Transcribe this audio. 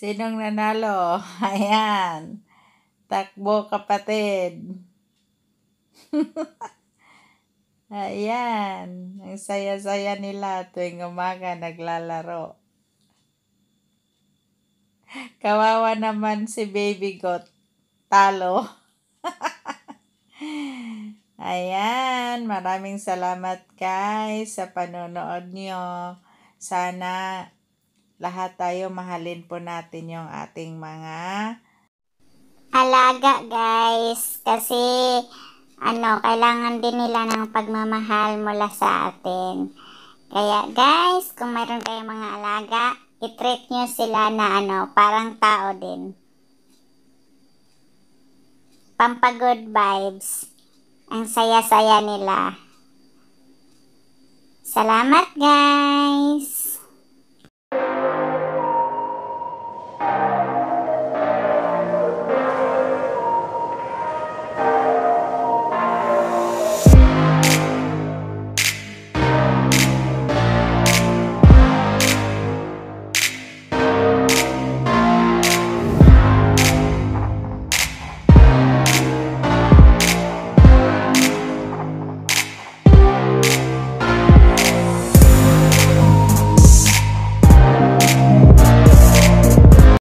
Sinong nanalo? Ayan. Takbo kapatid. Ayan. Ang saya-saya nila tuwing umaga naglalaro. Kawawa naman si Baby Goat. Talo. Ayan. Maraming salamat guys sa panonood nyo. Sana lahat tayo mahalin po natin yung ating mga alaga guys, kasi kailangan din nila ng pagmamahal mula sa atin. Kaya guys, kung mayroon kayong mga alaga, i-treat nyo sila na parang tao din. Pampagood vibes. Ang saya-saya nila. Salamat guys!